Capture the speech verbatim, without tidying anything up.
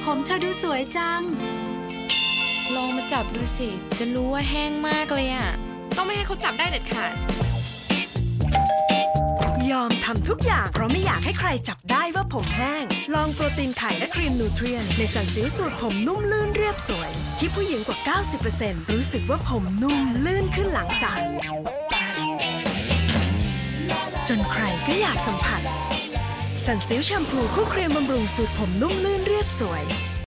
ผมเธอดูสวยจังลองมาจับดูสิจะรู้ว่าแห้งมากเลยอ่ะต้องไม่ให้เขาจับได้เด็ดขาดยอมทำทุกอย่างเพราะไม่อยากให้ใครจับได้ว่าผมแห้งลองโปรตีนไข่และครีมนูเทรียนในสันซิลสูตรผมนุ่มลื่นเรียบสวยที่ผู้หญิงกว่า เก้าสิบเปอร์เซ็นต์ รู้สึกว่าผมนุ่มลื่นขึ้นหลังสระจนใครก็อยากสัมผัสสันซิลแชมพูคู่ครีมบำรุงสูตรผมนุ่มลื่นเรียบสวย